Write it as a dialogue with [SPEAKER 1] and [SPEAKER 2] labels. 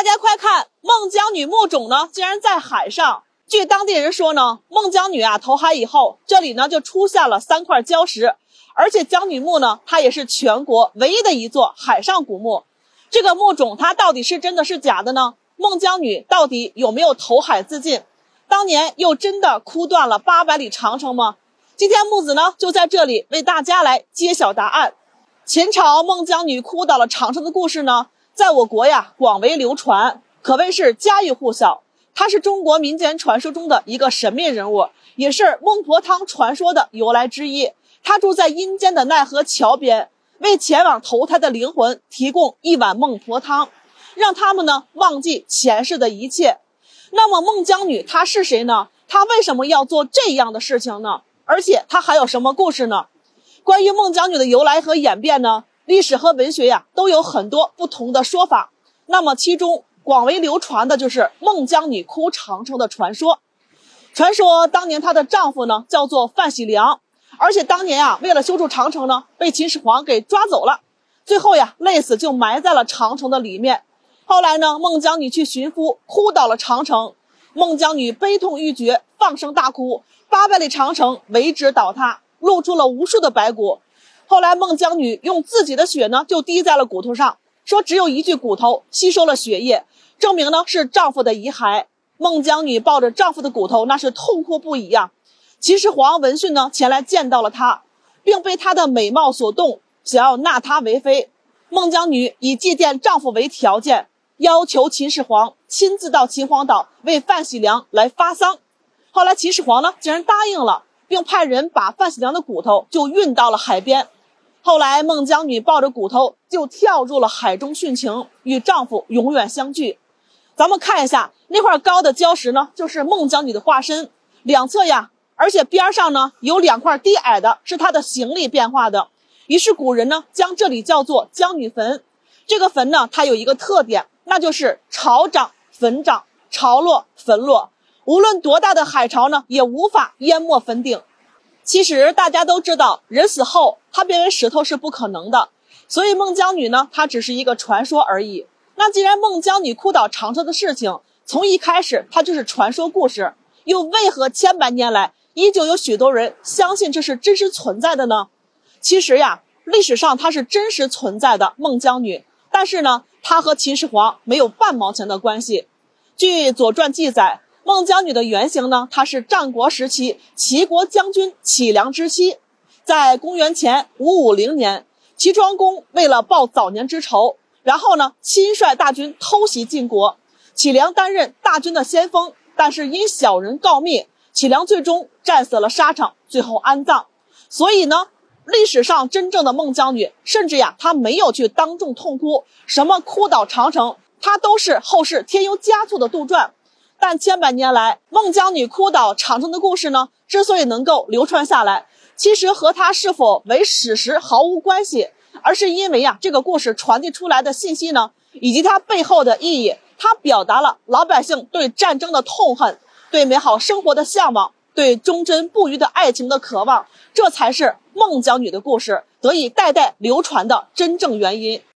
[SPEAKER 1] 大家快看，孟姜女墓冢呢竟然在海上。据当地人说呢，孟姜女投海以后，这里呢就出现了3块礁石，而且姜女墓呢，它也是全国唯一的一座海上古墓。这个墓冢它到底是真的是假的呢？孟姜女到底有没有投海自尽？当年又真的哭断了800里长城吗？今天木子呢就在这里为大家来揭晓答案。秦朝孟姜女哭倒了长城的故事呢，在我国广为流传，可谓是家喻户晓。她是中国民间传说中的一个神秘人物，也是孟婆汤传说的由来之一。她住在阴间的奈何桥边，为前往投胎的灵魂提供一碗孟婆汤，让他们呢忘记前世的一切。那么孟姜女她是谁呢？她为什么要做这样的事情呢？而且她还有什么故事呢？关于孟姜女的由来和演变呢，历史和文学都有很多不同的说法。那么其中广为流传的就是孟姜女哭长城的传说。传说当年她的丈夫呢叫做范喜良，而且当年为了修筑长城呢，被秦始皇给抓走了，最后累死就埋在了长城的里面。后来呢，孟姜女去寻夫，哭倒了长城。孟姜女悲痛欲绝，放声大哭，800里长城为之倒塌，露出了无数的白骨。后来孟姜女用自己的血呢就滴在了骨头上，说只有一具骨头吸收了血液，证明呢是丈夫的遗骸。孟姜女抱着丈夫的骨头，那是痛哭不已秦始皇闻讯呢前来见到了她，并被她的美貌所动，想要纳她为妃。孟姜女以祭奠丈夫为条件，要求秦始皇亲自到秦皇岛为范喜良来发丧。后来秦始皇呢竟然答应了，并派人把范喜良的骨头就运到了海边。后来孟姜女抱着骨头就跳入了海中殉情，与丈夫永远相聚。咱们看一下那块高的礁石呢，就是孟姜女的化身，两侧而且边上呢有2块低矮的，是她的形力变化的。于是古人呢将这里叫做姜女坟。这个坟呢它有一个特点，那就是潮涨坟涨，潮落坟落，无论多大的海潮呢也无法淹没坟顶。其实大家都知道，人死后他变为石头是不可能的，所以孟姜女呢它只是一个传说而已。那既然孟姜女哭倒长城的事情从一开始它就是传说故事，又为何千百年来依旧有许多人相信这是真实存在的呢？其实历史上它是真实存在的孟姜女，但是呢她和秦始皇没有半毛钱的关系。据《左传》记载，孟姜女的原型呢，她是战国时期齐国将军杞梁之妻。在公元前550年，齐庄公为了报早年之仇，然后呢亲率大军偷袭晋国，杞梁担任大军的先锋，但是因小人告密，杞梁最终战死了沙场，最后安葬。所以呢历史上真正的孟姜女，甚至她没有去当众痛哭，什么哭倒长城，她都是后世添油加醋的杜撰。但千百年来，孟姜女哭倒长城的故事呢，之所以能够流传下来，其实和她是否为史实毫无关系，而是因为这个故事传递出来的信息呢，以及它背后的意义，它表达了老百姓对战争的痛恨，对美好生活的向往，对忠贞不渝的爱情的渴望，这才是孟姜女的故事得以代代流传的真正原因。